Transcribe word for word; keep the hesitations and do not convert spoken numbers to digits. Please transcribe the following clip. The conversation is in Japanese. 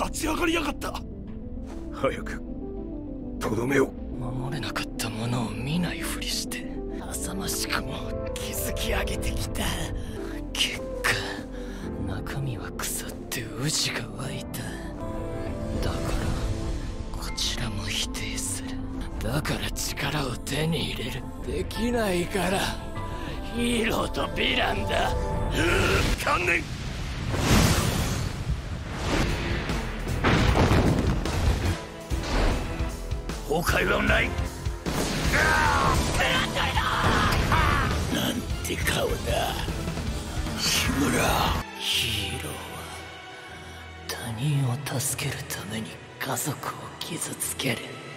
立ち上がりやがった。早くとどめを。 守れなかったものを見ないふりして浅ましくも築き上げてきた。結果中身は腐って蛆が湧いた。だからこちらも否定する。だから力を手に入れる。できないからヒーローとヴィランだ。 観念。 崩壊はない。なんて顔だ志村。ヒーローは他人を助けるために家族を傷つける。